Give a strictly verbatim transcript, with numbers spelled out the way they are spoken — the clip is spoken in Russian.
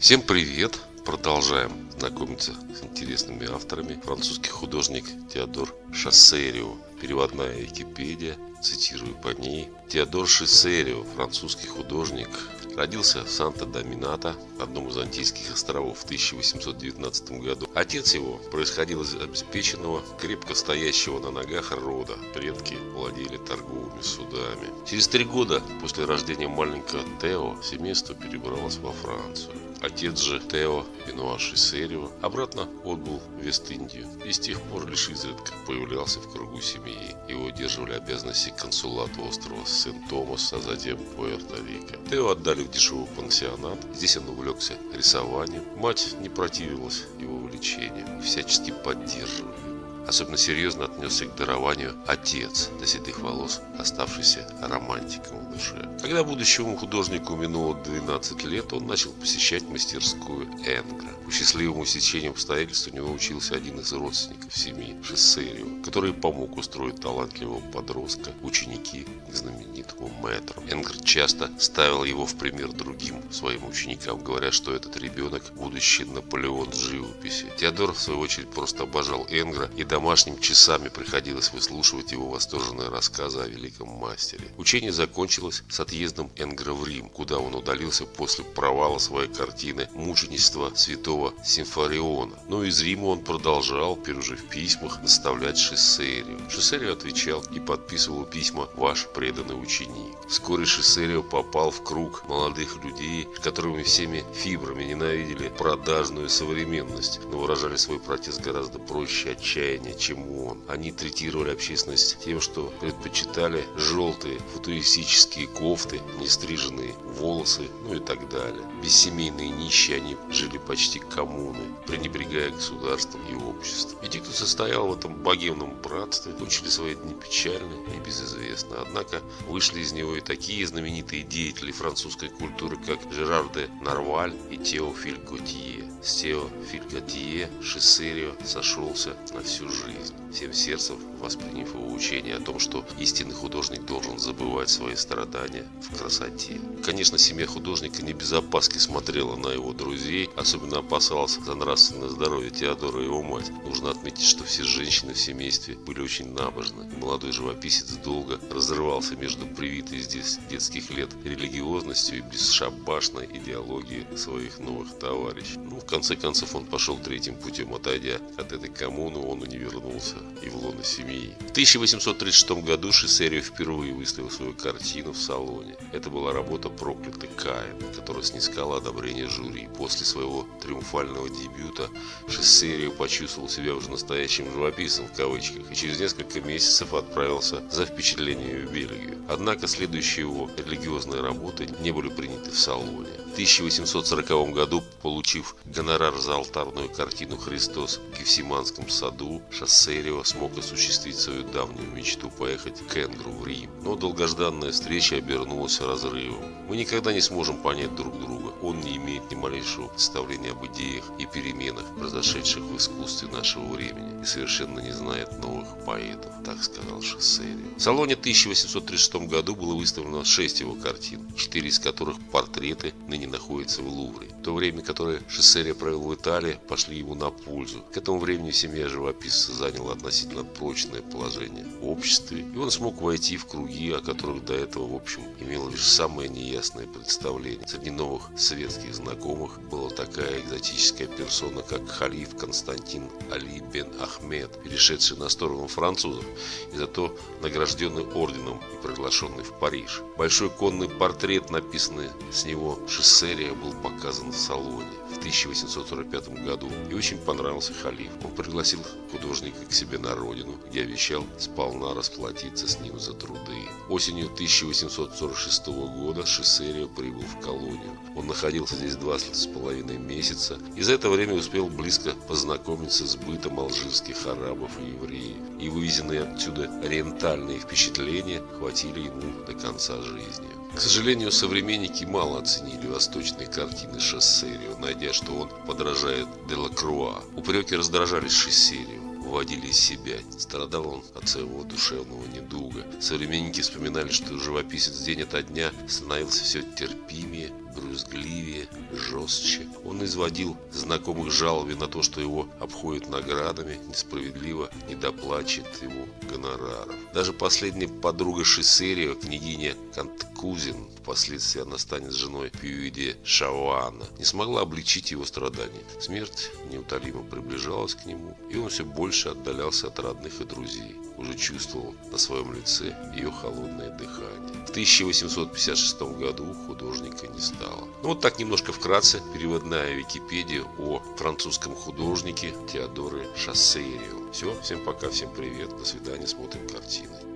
Всем привет! Продолжаем знакомиться с интересными авторами. Французский художник Теодор Шоссерио. Переводная Википедия, цитирую по ней. Теодор Шоссерио, французский художник, родился в Санто-Доминато, одном из Антильских островов, в тысяча восемьсот девятнадцатом году. Отец его происходил из обеспеченного, крепко стоящего на ногах рода. Предки владели торговыми судами. Через три года после рождения маленького Тео семейство перебралось во Францию. Отец же Тео Бенуа Шоссерио обратно отбыл в Вест-Индию и с тех пор лишь изредка появлялся в кругу семьи. Его удерживали обязанности консулата острова Сент-Томас, а затем Пуэрто-Рико. Тео отдали в дешевый пансионат. Здесь он увлекся рисованием. Мать не противилась его увлечениям и всячески поддерживала. Особенно серьезно отнесся к дарованию отец, до седых волос оставшийся романтиком в душе. Когда будущему художнику минуло двенадцать лет, он начал посещать мастерскую Энгра. По счастливому стечению обстоятельств у него учился один из родственников семьи Шоссерио, который помог устроить талантливого подростка ученики к знаменитому мэтру. Энгр часто ставил его в пример другим своим ученикам, говоря, что этот ребенок – будущий Наполеон живописи. Теодор, в свою очередь, просто обожал Энгра, и домашним часами приходилось выслушивать его восторженные рассказы о великом мастере. Учение закончилось с отъездом Энгра в Рим, куда он удалился после провала своей картины «Мученичество святого Симфариона». Но из Рима он продолжал, теперь уже в письмах, наставлять Шоссерио. Шоссерио отвечал и подписывал письма «Ваш преданный ученик». Вскоре Шоссерио попал в круг молодых людей, которыми всеми фибрами ненавидели продажную современность, но выражали свой протест гораздо проще и отчаяннее, чем он. Они третировали общественность тем, что предпочитали желтые футуристические кофты, нестриженные волосы, ну и так далее. Бессемейные нищие, они жили почти коммуной, пренебрегая государством и обществом. И те, кто состоял в этом богемном братстве, кончили свои дни печально и безызвестно. Однако вышли из него и такие знаменитые деятели французской культуры, как Жерар де Нарваль и Теофиль Готье. С Теофиль Готье Шоссерио сошелся на всю жизнь, всем сердцем восприняв его учение о том, что истинный художник должен забывать свои страдания в красоте. Конечно, семья художника не без опаски смотрела на его друзей, особенно опасалась за нравственное здоровье Теодора и его мать. Нужно отметить, что все женщины в семействе были очень набожны. Молодой живописец долго разрывался между привитой здесь детских лет религиозностью и бесшабашной идеологией своих новых товарищей. Ну, в конце концов, он пошел третьим путем, отойдя от этой коммуны, он и не вернулся и в лоно семьи. В тысяча восемьсот тридцать шестом году Шоссерио впервые выставил свою картину в салоне. Это была работа «Проклятый Каин», которая снискала одобрение жюри. После своего триумфального дебюта Шоссерио почувствовал себя уже настоящим живописцем в кавычках и через несколько месяцев отправился за впечатлениями в Бельгию. Однако следующие его религиозные работы не были приняты в салоне. В тысяча восемьсот сороковом году, получив гонорар за алтарную картину «Христос в Гефсиманском саду», Шоссерио смог осуществить свою давнюю мечту поехать к Энгру в Рим. Но долгожданная встреча обернулась разрывом. Мы никогда не сможем понять друг друга. Он не имеет ни малейшего представления об идеях и переменах, произошедших в искусстве нашего времени, и совершенно не знает новых поэтов, так сказал Шоссерио. В салоне тысяча восемьсот тридцать шестом году было выставлено шесть его картин, четыре из которых портреты ныне находятся в Лувре. В то время, которое Шоссерио провел в Италии, пошли ему на пользу. К этому времени семья живописца заняла относительно прочное положение в обществе, и он смог войти в круги, о которых до этого, в общем, имел лишь самое неясное представление. Среди новых светских знакомых была такая экзотическая персона, как халиф Константин Али бен Ахмед, перешедший на сторону французов и зато награжденный орденом и приглашенный в Париж. Большой конный портрет, написанный с него Шоссерио, был показан в салоне в тысяча восемьсот сорок пятом году и очень понравился халифу. Он пригласил художника к себе на родину, где обещал сполна расплатиться с ним за труды. Осенью тысяча восемьсот сорок шестого года Шоссерио прибыл в колонию. Он находился здесь два с половиной месяца и за это время успел близко познакомиться с бытом алжирских арабов и евреев. И вывезенные отсюда ориентальные впечатления хватили ему до конца жизни. К сожалению, современники мало оценили восточные картины Шоссерио, найдя, что он подражает Делакруа. Упреки раздражали Шоссерио, выводили из себя. Страдал он от своего душевного недуга. Современники вспоминали, что живописец день ото дня становился все терпимее, брюзгливее, жестче. Он изводил знакомых жалобами на то, что его обходят наградами, несправедливо недоплачивает ему гонораров. Даже последняя подруга Шесерио, княгиня Канткузин, впоследствии она станет женой Пьюиди Шауана, не смогла облегчить его страдания. Смерть неутолимо приближалась к нему, и он все больше отдалялся от родных и друзей. Уже чувствовал на своем лице ее холодное дыхание. В тысяча восемьсот пятьдесят шестом году художника не стало. Ну вот так немножко вкратце переводная Википедия о французском художнике Теодоре Шассейрио. Все, всем пока, всем привет, до свидания, смотрим картины.